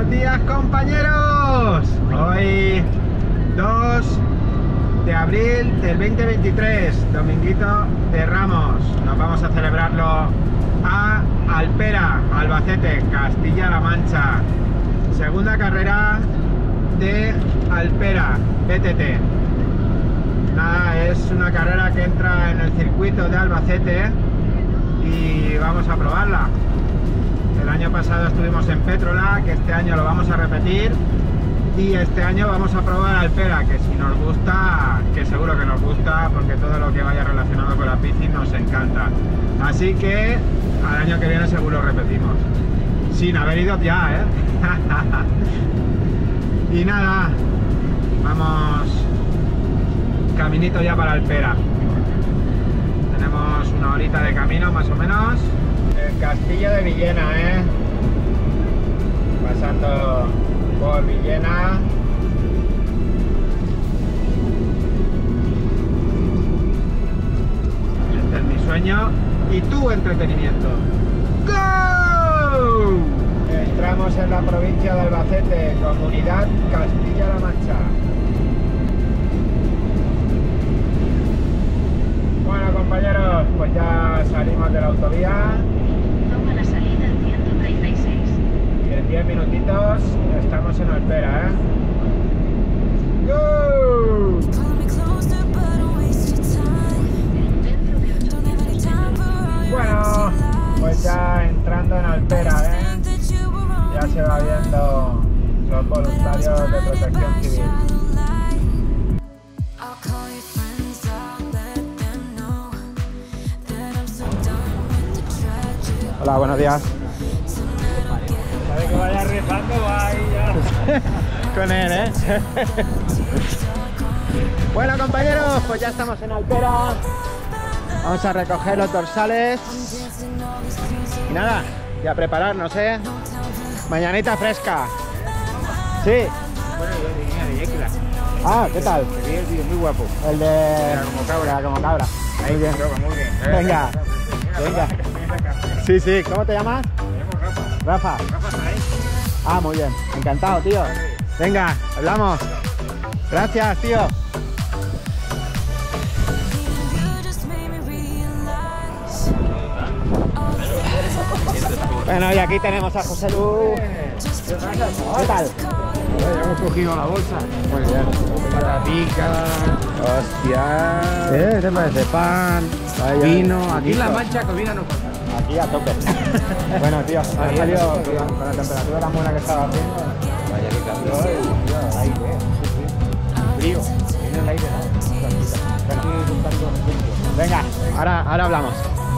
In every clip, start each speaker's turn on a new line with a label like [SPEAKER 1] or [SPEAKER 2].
[SPEAKER 1] Buenos días, compañeros. Hoy 2 de abril del 2023, dominguito de Ramos. Nos vamos a celebrarlo a Alpera, Albacete, Castilla-La Mancha. Segunda carrera de Alpera, BTT. Nada, es una carrera que entra en el circuito de Albacete y vamos a probarla. El año pasado estuvimos en Pétrola, que este año lo vamos a repetir, y este año vamos a probar Alpera, que si nos gusta, que seguro que nos gusta, porque todo lo que vaya relacionado con la bici nos encanta. Así que al año que viene seguro repetimos, sin haber ido ya, ¿eh? Y nada, vamos caminito ya para Alpera. Tenemos una horita de camino más o menos. El castillo de Villena, pasando por Villena. Este es mi sueño y tu entretenimiento. ¡Go! Entramos en la provincia de Albacete, comunidad Castilla-La Mancha. Bueno, compañeros, pues ya salimos de la autovía.
[SPEAKER 2] Toma la salida 136.
[SPEAKER 1] Y en 10 minutitos estamos en Alpera, ¡Go! Bueno, pues ya entrando en Alpera, ya se va viendo los voluntarios de protección civil. Hola, buenos días.
[SPEAKER 3] Sabe que vaya rezando, ahí ya.
[SPEAKER 1] Con él, Bueno, compañeros, pues ya estamos en Alpera. Vamos a recoger los dorsales. Y nada, y a prepararnos, Mañanita fresca. Sí.
[SPEAKER 3] Bueno, yo venía de Yéquila.
[SPEAKER 1] Ah, ¿qué tal?
[SPEAKER 3] Que vi el vídeo muy guapo.
[SPEAKER 1] El de...
[SPEAKER 3] Era como cabra.
[SPEAKER 1] Era como cabra.
[SPEAKER 3] Ahí bien, muy bien.
[SPEAKER 1] Venga. Venga. Sí, sí. ¿Cómo te llamas? Rafa.
[SPEAKER 3] Rafa está ahí.
[SPEAKER 1] Ah, muy bien. Encantado, tío. Venga, hablamos. Gracias, tío. Bueno, y aquí tenemos a José Lu. ¿Qué tal?
[SPEAKER 3] Hemos cogido la bolsa.
[SPEAKER 1] Muy bien.
[SPEAKER 3] Patatica.
[SPEAKER 1] Hostia. ¿Qué parece? Pan,
[SPEAKER 3] Vino. Aquí en La Mancha comida no falta.
[SPEAKER 1] Aquí a tope. Bueno, tío, ha salido con la temperatura tan buena que estaba haciendo.
[SPEAKER 3] Vaya que cambio.
[SPEAKER 1] Aire, frío. Tiene el aire, ¿no? Venga, ahora hablamos.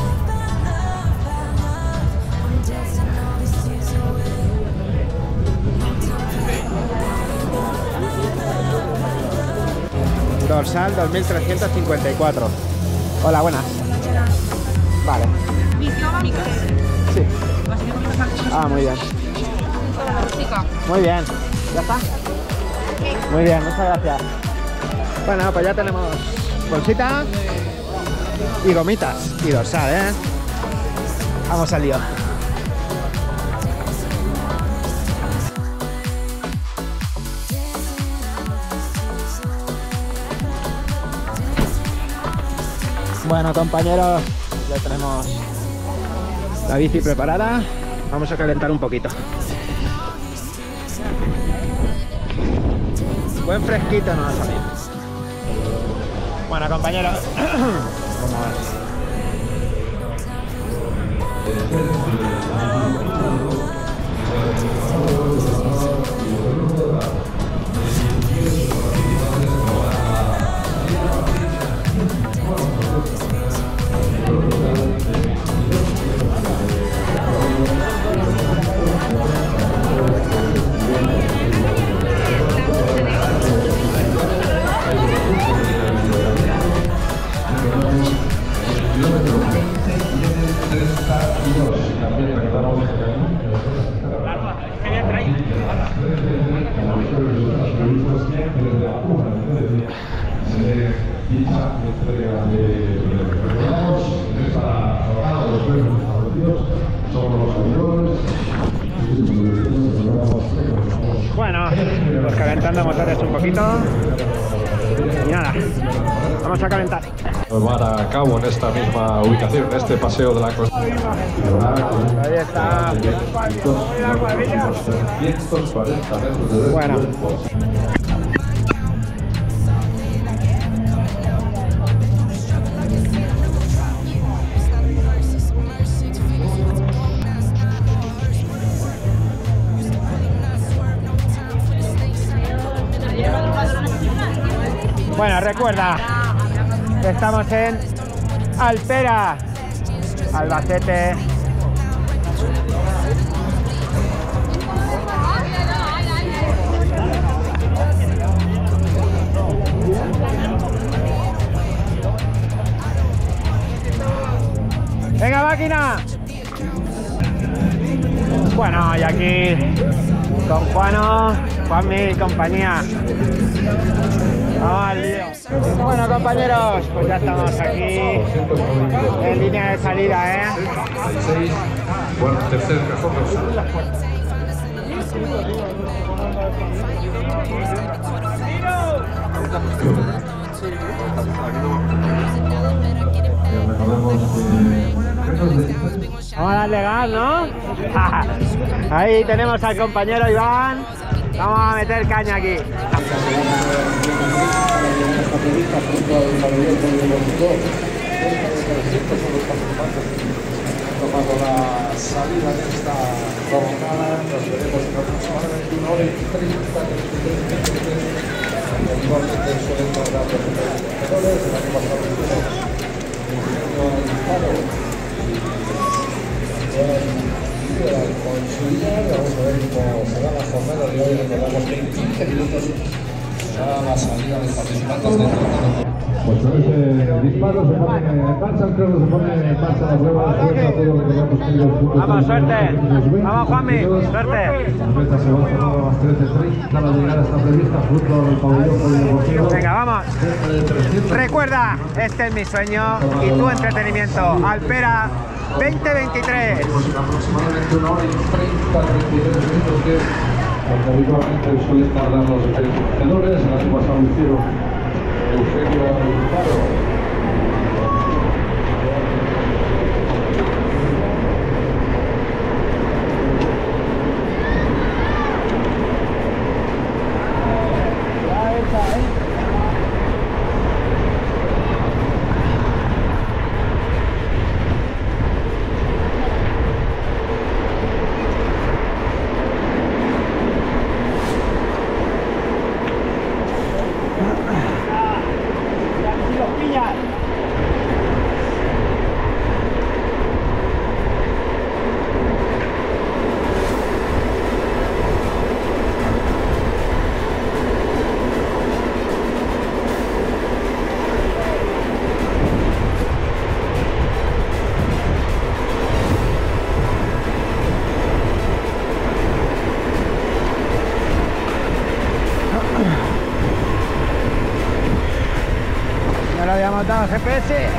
[SPEAKER 1] Dorsal 2354. Hola, buenas. Vale. Sí. Ah, muy bien. Muy bien. ¿Ya está? Muy bien, muchas gracias. Bueno, pues ya tenemos bolsitas y gomitas y dorsal, Vamos al lío. Bueno, compañeros, ya tenemos la bici preparada. Vamos a calentar un poquito. Buen fresquito nos va a salir. Bueno, compañeros, vamos. Somos los aviones. calentando motores un poquito. Y nada, vamos a calentar.
[SPEAKER 4] Van a cabo en esta misma ubicación, en este paseo de la costa.
[SPEAKER 1] Ahí está. Bueno. Bueno, recuerda, estamos en Alpera, Albacete. ¡Venga, máquina! Bueno, y aquí con Juanmi y compañía. Vamos al lío. Bueno, compañeros, pues ya estamos aquí en línea de salida, ¿eh?
[SPEAKER 4] Bueno, tercer mejor
[SPEAKER 1] Vamos a darle gas, ¿no? Ahí tenemos al compañero Iván. Vamos a meter caña aquí.
[SPEAKER 4] Tomando la salida de esta jornada, nos veremos en aproximadamente 1 hora y 30 igualmente suelen tardar los entrenadores. El año pasado tuvimos un disparo y consolidar. Vamos a ver cómo será la jornada de hoy. Recordamos que en 15 minutos será la salida de participantes del torneo. Pues con ese disparo se pone en marcha, creo que se pone en marcha la prueba.
[SPEAKER 1] Vamos, suerte. Vamos, Juanmi, suerte.
[SPEAKER 4] La meta se va a cerrar a las 13:30. La llegada está prevista junto al pabellón polideportivo.
[SPEAKER 1] Venga, vamos. Recuerda, este es mi sueño y tu entretenimiento. Alpera 2023.
[SPEAKER 4] Aproximadamente 1 hora y 30, 33 minutos que habitualmente suelen tardar los espectadores. El año pasado lo hicieron Eugenio Alfaro.
[SPEAKER 1] Ya lo había montado el GPS.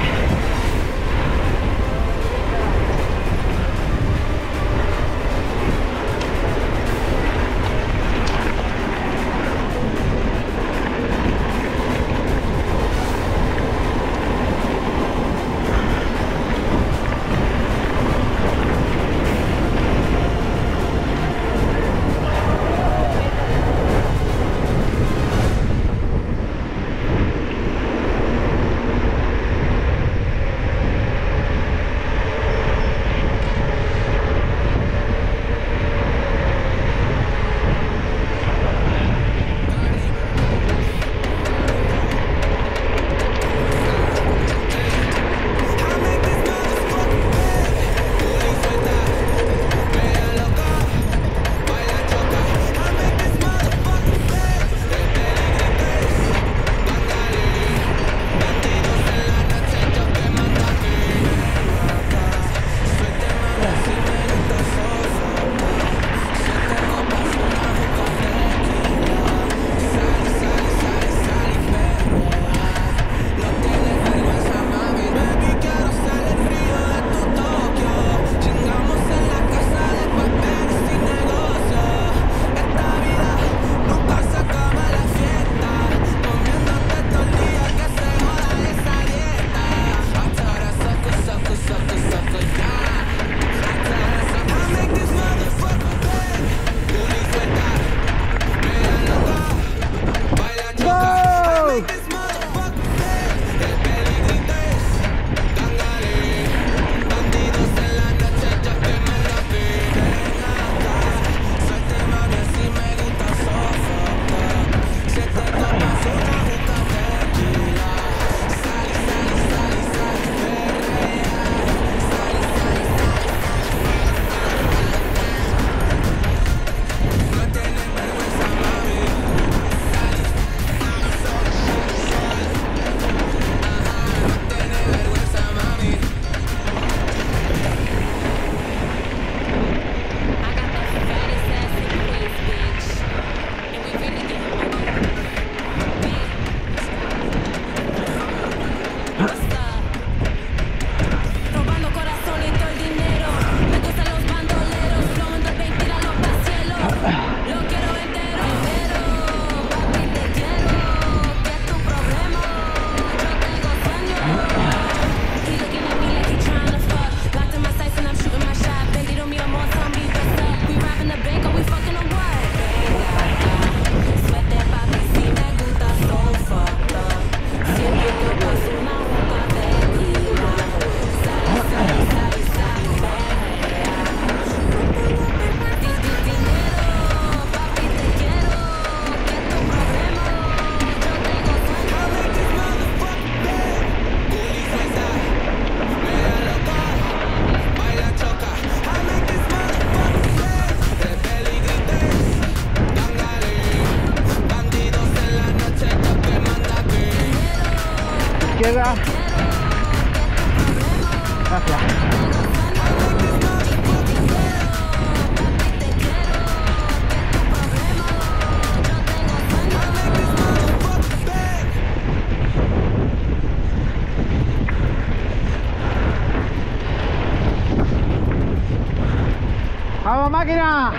[SPEAKER 1] ¡Vamos, máquina!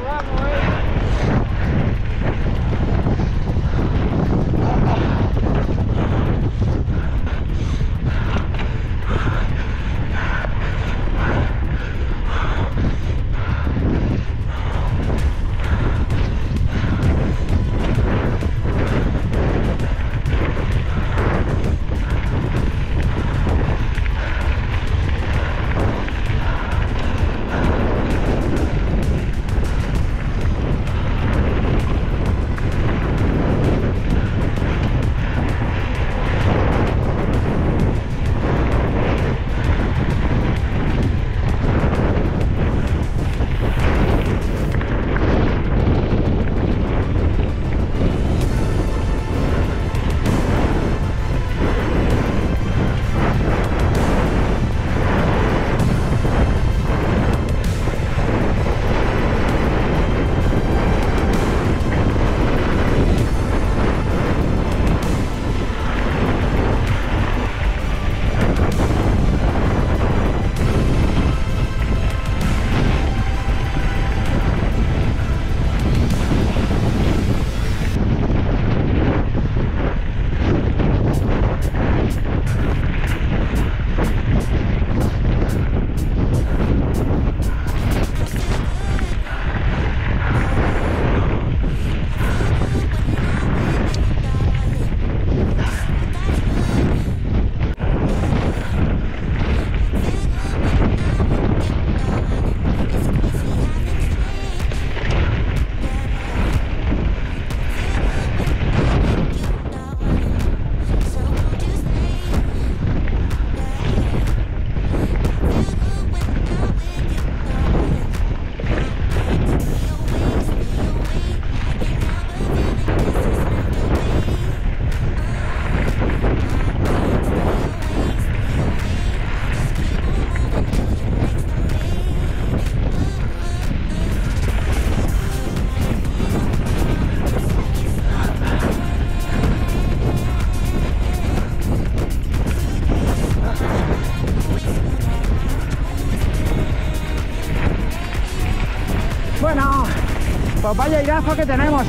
[SPEAKER 1] Bueno, pues vaya irazo que tenemos,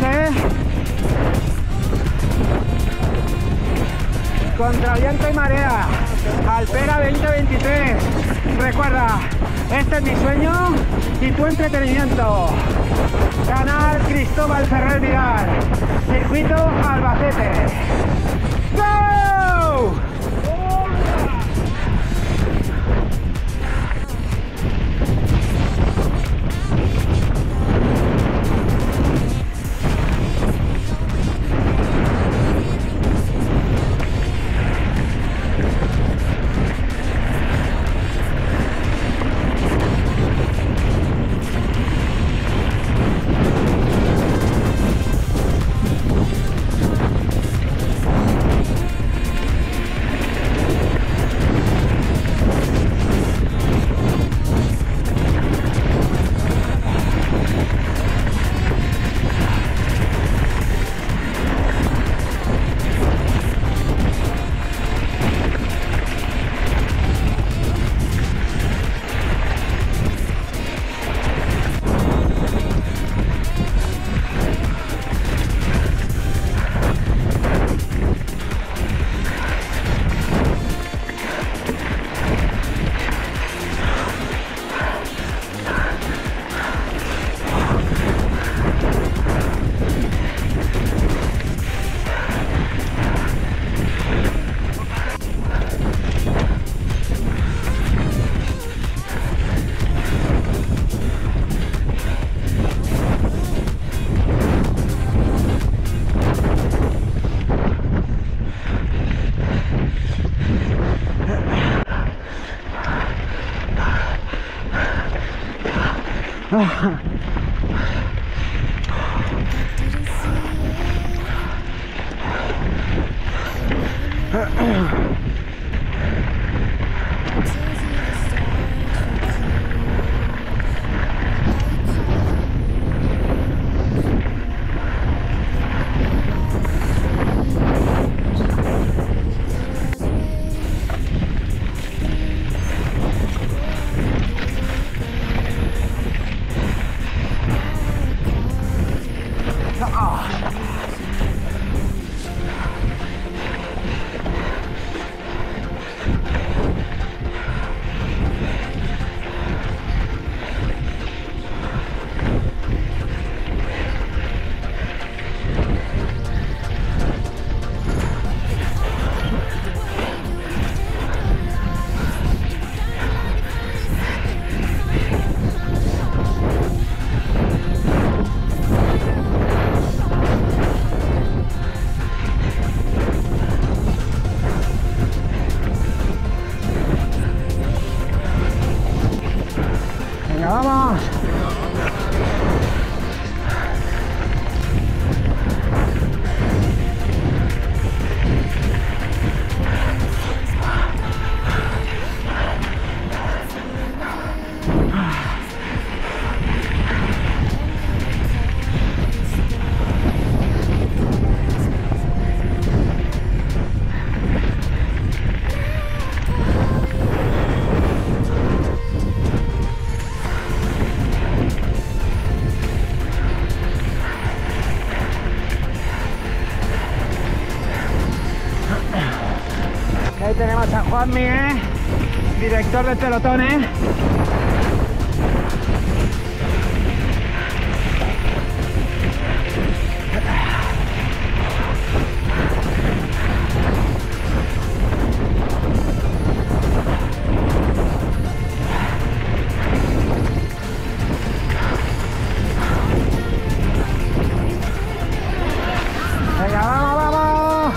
[SPEAKER 1] contra viento y marea, Alpera 2023. Recuerda, este es mi sueño y tu entretenimiento. Canal Cristóbal Ferrer Vidal, Circuito Albacete. ¡Go! Juanmi, director del pelotón, Venga, vamos, vamos.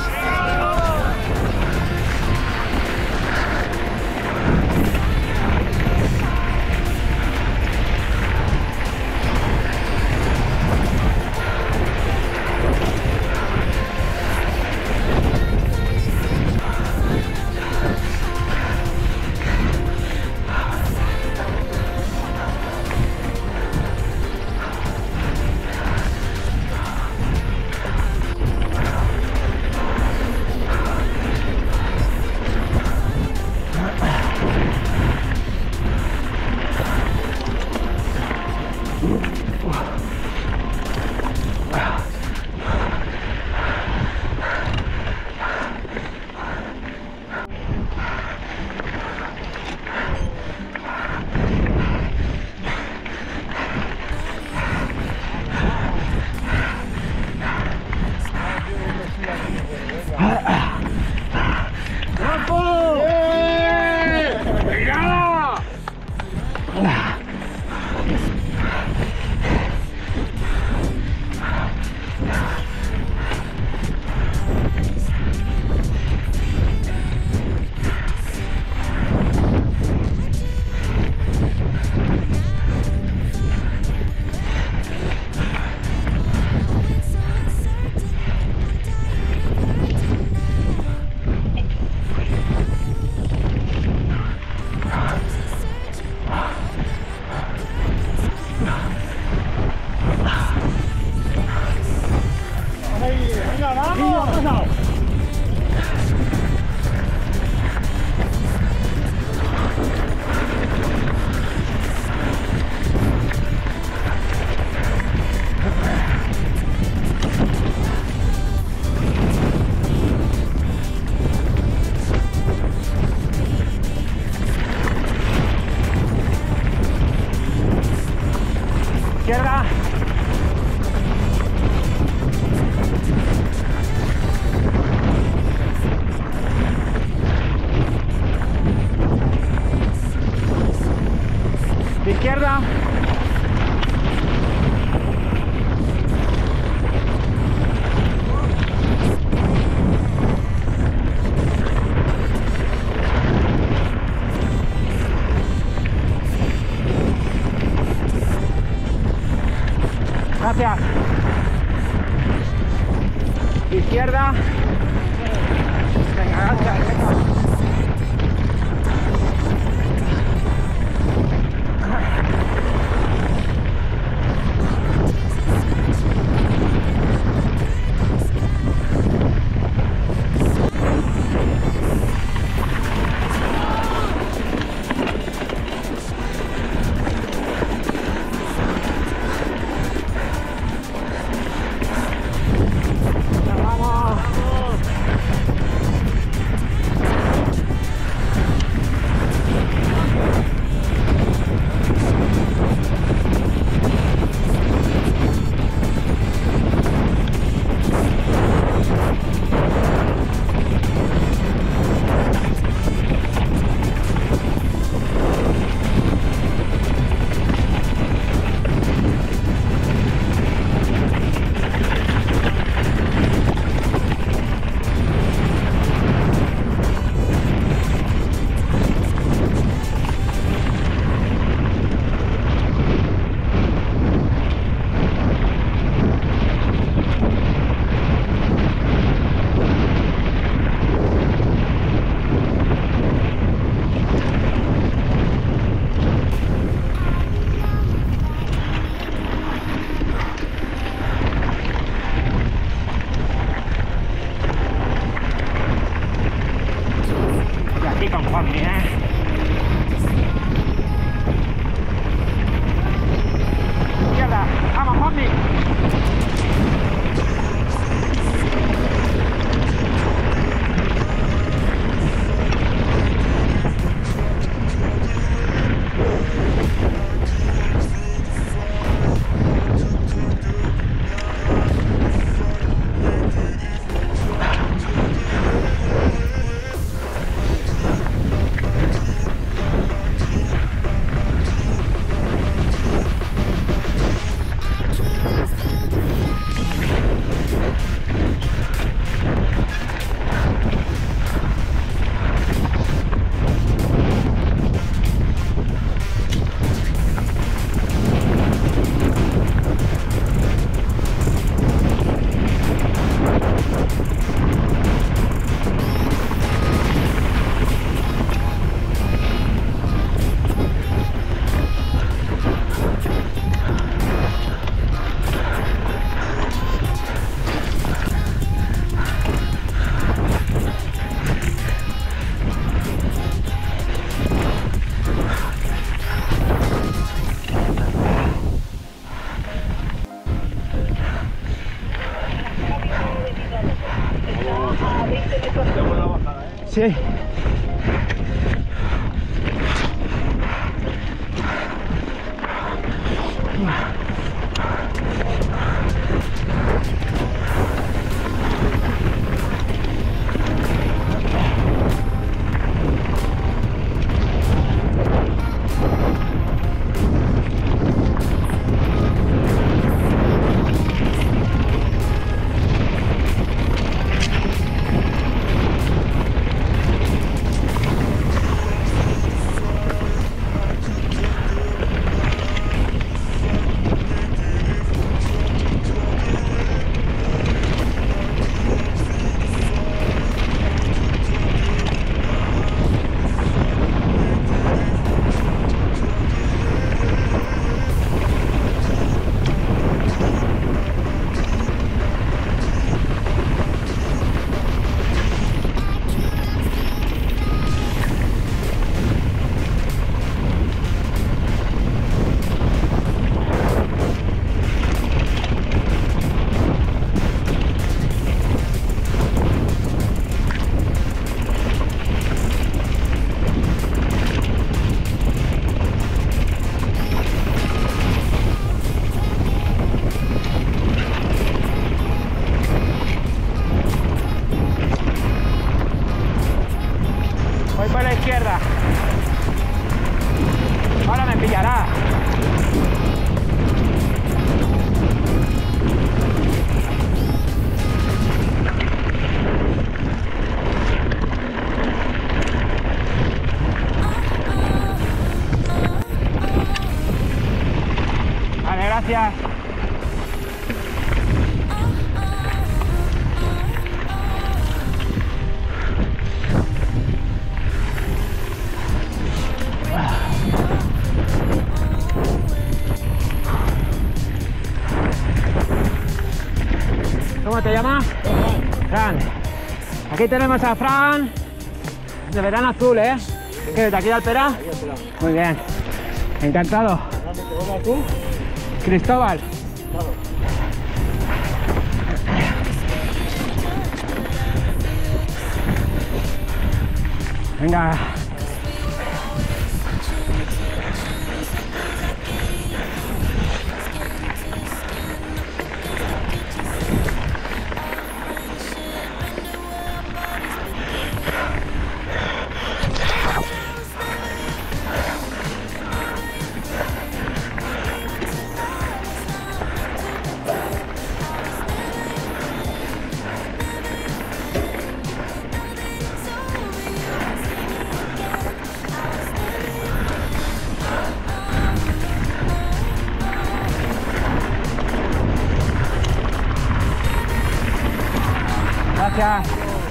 [SPEAKER 1] Izquierda. Izquierda. Gracias. Izquierda. Venga, gracias. Vamos. Sí. Voy por la izquierda. Ahora me pillará. Vale, gracias. ¿Cómo te llamas? Fran. Aquí tenemos a Fran de Verano Azul, ¿eh? ¿Qué, desde aquí de Alpera? Muy bien. Encantado. Cristóbal. Venga. Gracias.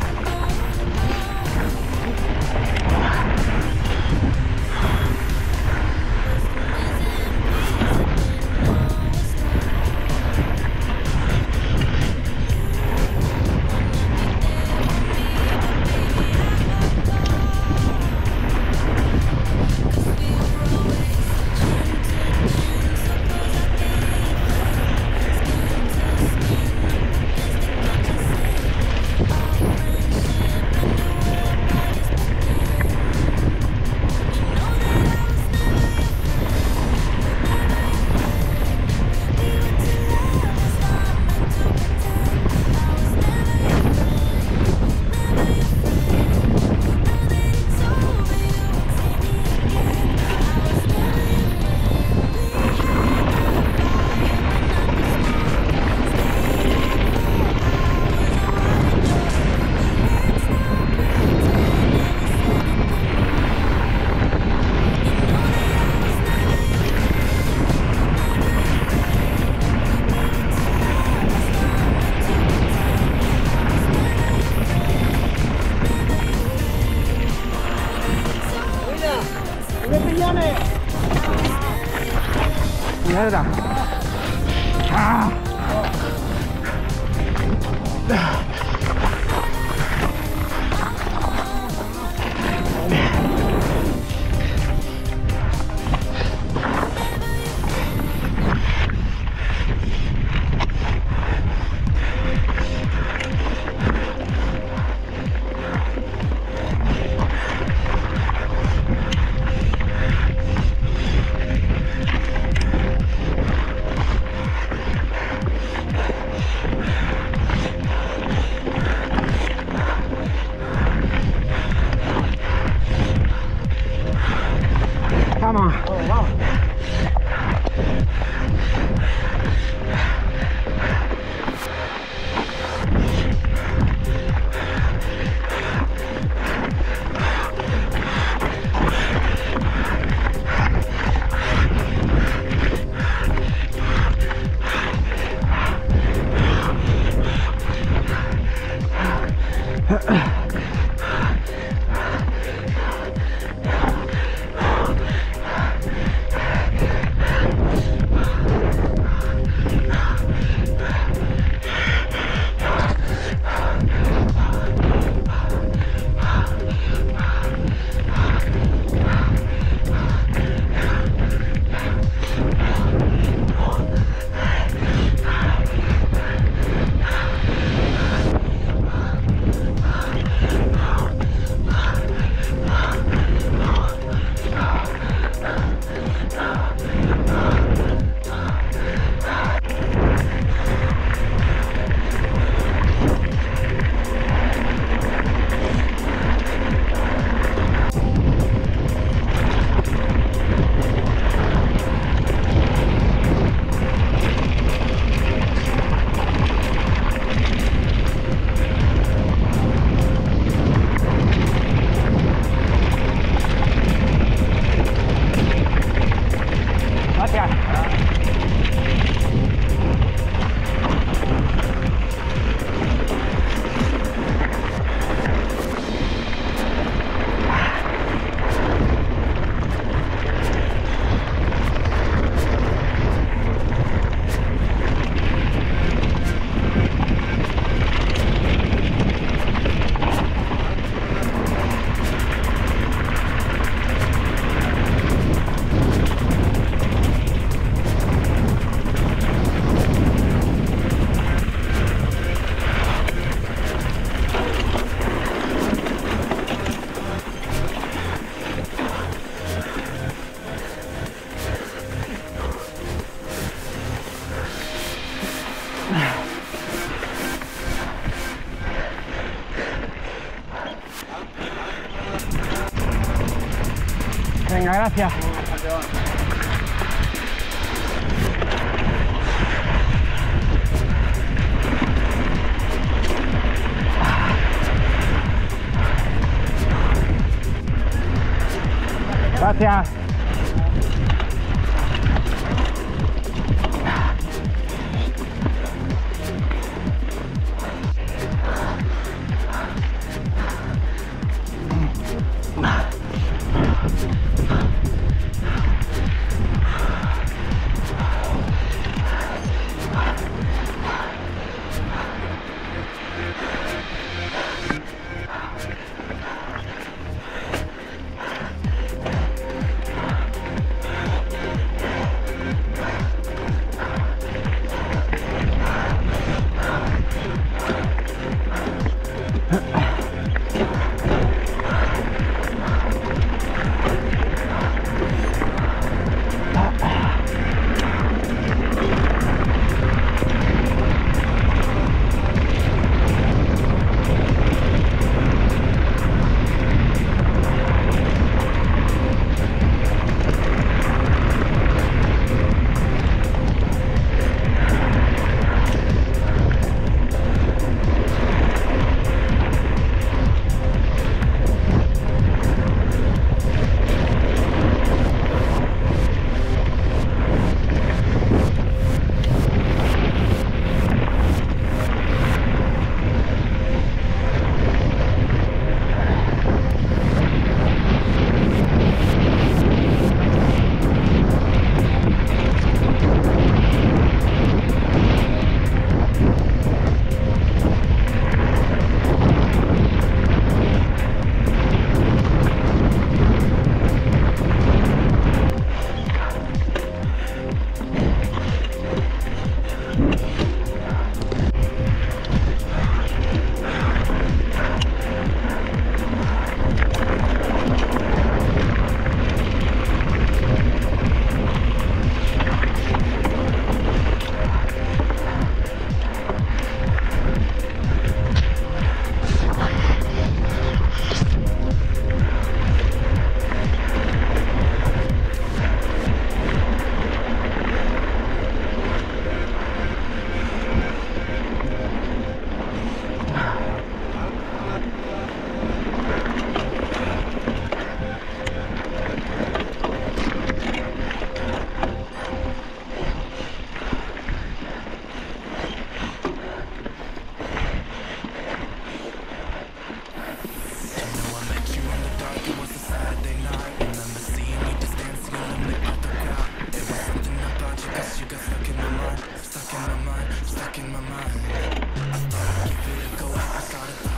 [SPEAKER 1] Mierda. Ah.
[SPEAKER 3] Vamos, vamos. Venga, gracias. Gracias.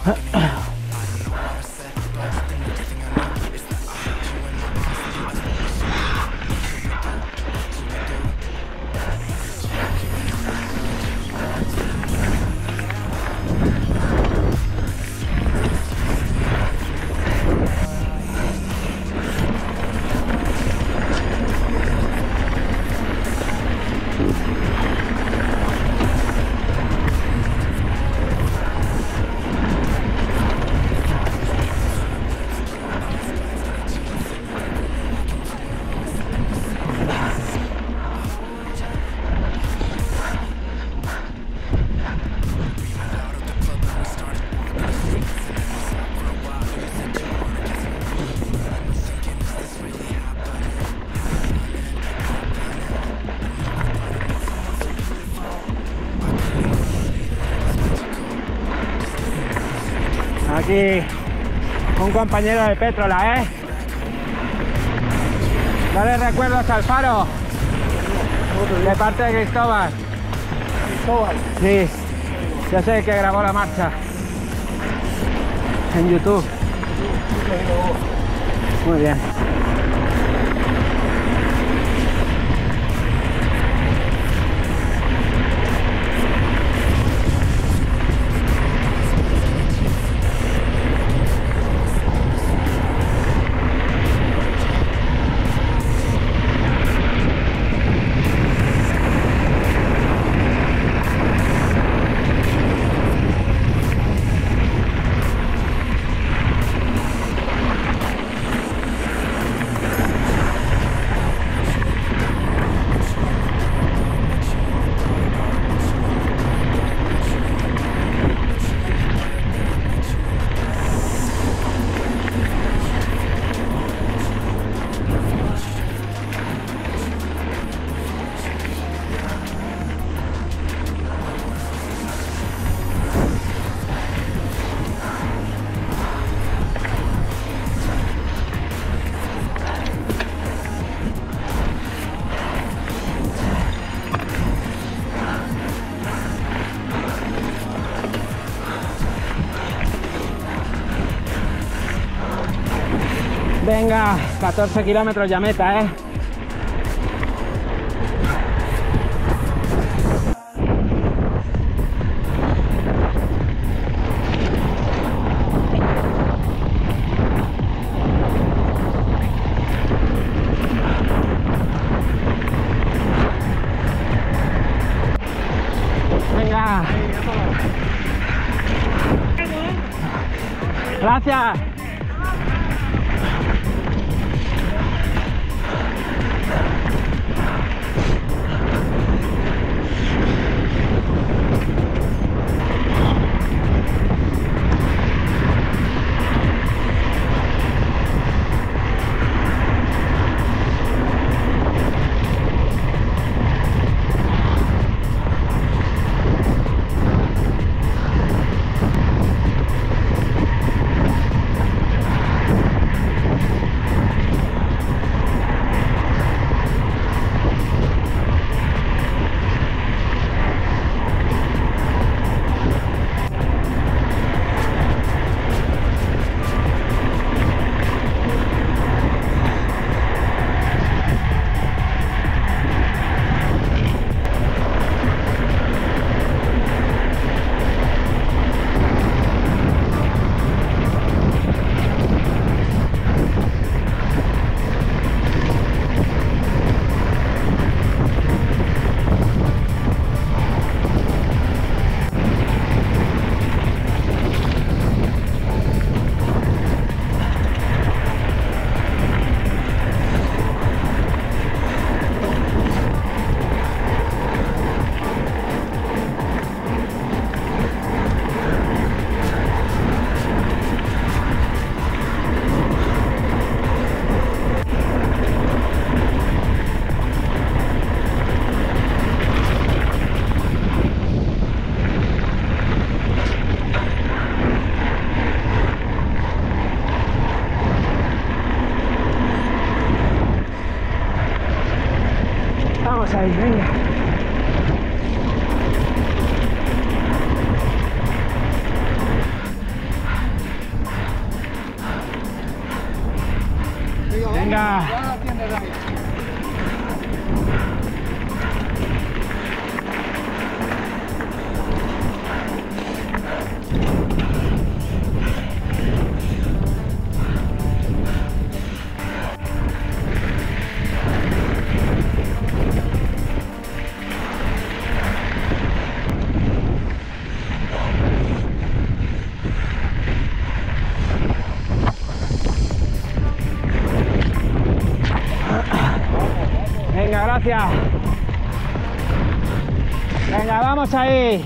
[SPEAKER 1] Aquí un compañero de Pétrola, ¿eh? Dale recuerdos al faro. De parte de Cristóbal.
[SPEAKER 3] ¿Cristóbal?
[SPEAKER 1] Sí, ya sé que grabó la marcha en YouTube. Muy bien. Venga, 14 kilómetros ya meta, ¿eh? Venga. Gracias. Ahí, venga. Venga.
[SPEAKER 3] Ya la tienes ahí.
[SPEAKER 1] Venga, gracias. Venga, vamos ahí.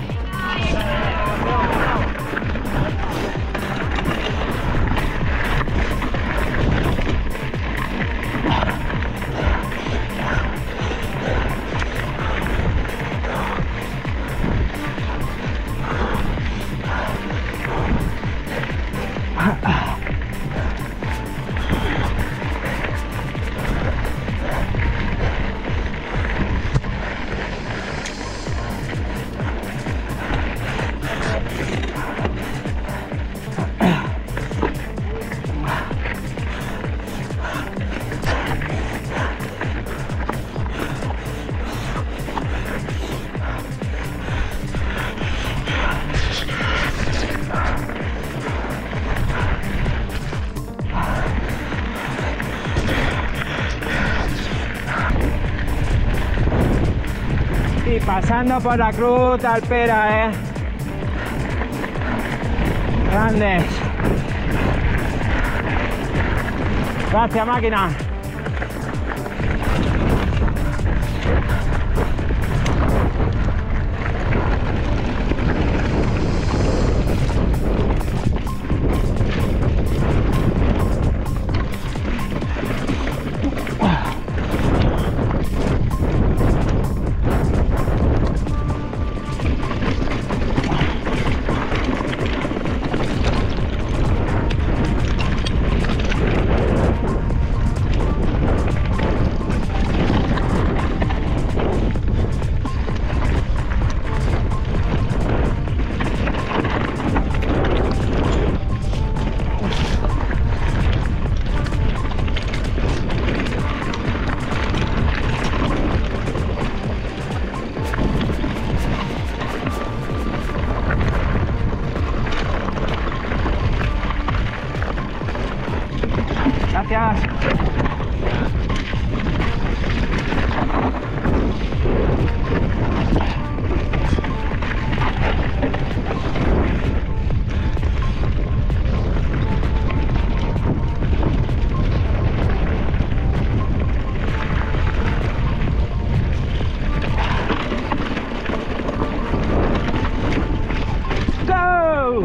[SPEAKER 1] Y pasando por la Cruz de Alpera, grandes. Gracias, máquina. Gracias. Go!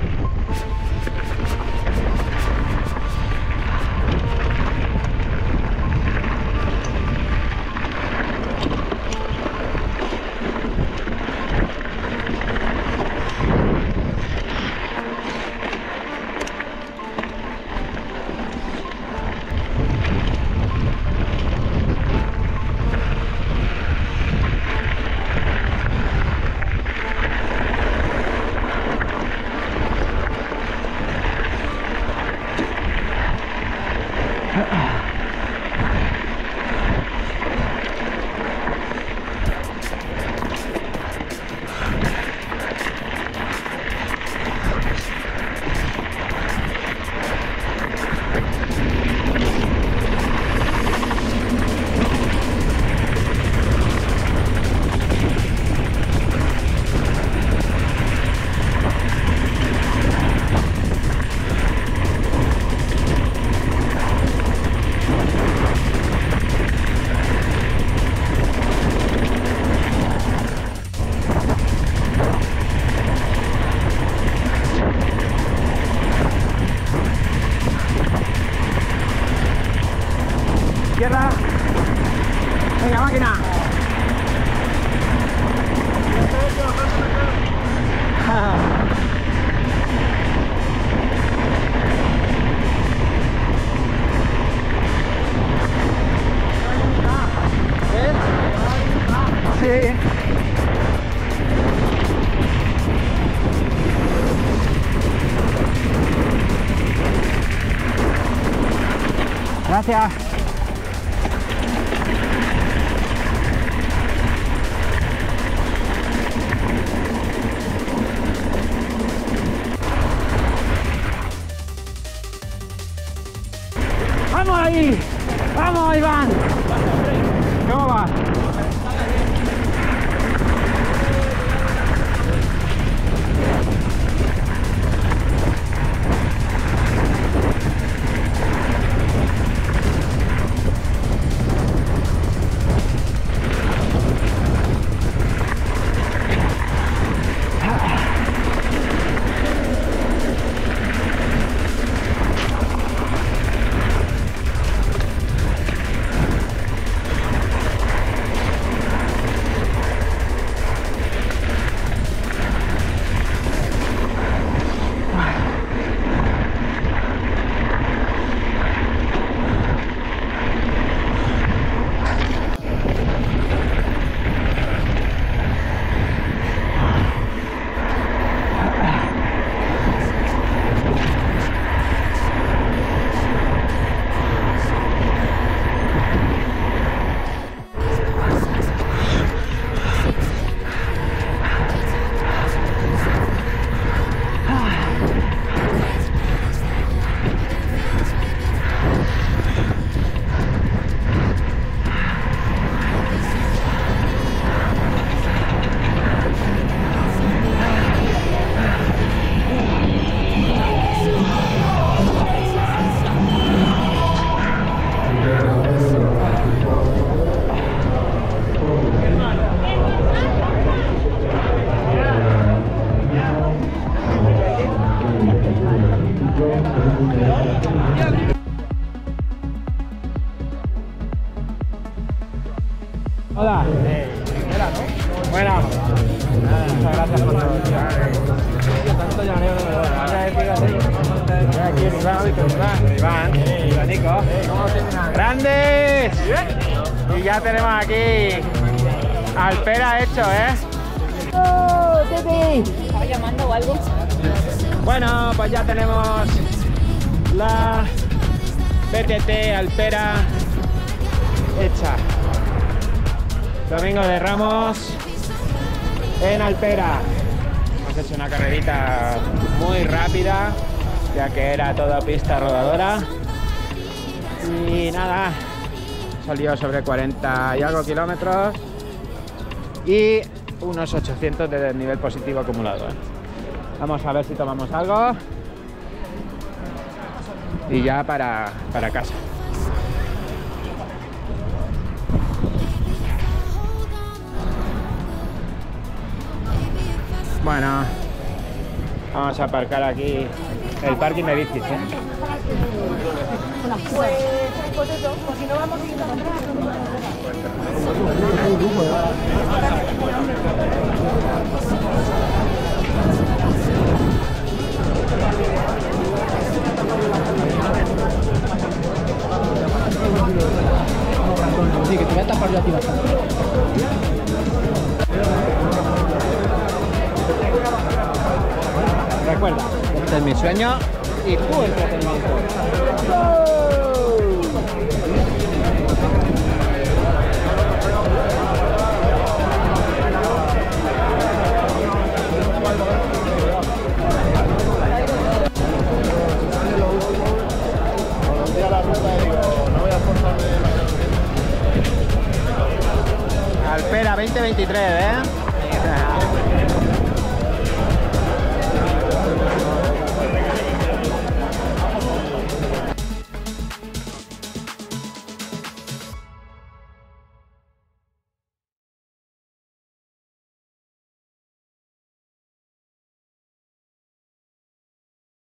[SPEAKER 1] Izquierda. Venga, máquina. Sí. Gracias. ¡Vamos ahí! ¡Vamos, Iván! ¿Cómo va? Hola. Bueno, muchas gracias por todo. Tanto llaneo de verdad. Aquí Ivanico. ¡Grandes! Y ya tenemos aquí Alpera hecho, ¿eh?
[SPEAKER 5] ¡Oh, Tete! ¿Estaba llamando o algo?
[SPEAKER 1] Bueno, pues ya tenemos la BTT Alpera hecha. Domingo de Ramos en Alpera. Hemos hecho una carrerita muy rápida, ya que era toda pista rodadora. Y nada, salió sobre 40 y algo kilómetros y unos 800 de nivel positivo acumulado. Vamos a ver si tomamos algo y ya para casa. Bueno, vamos a aparcar aquí el parking de bicis, ¿eh?
[SPEAKER 5] Pues eso, pues si no vamos a ir a atrás.
[SPEAKER 3] Sí, que te voy a tapar yo a ti bastante.
[SPEAKER 1] Recuerda, este es mi sueño y tu entretenimiento. Alpera 2023, ¿eh?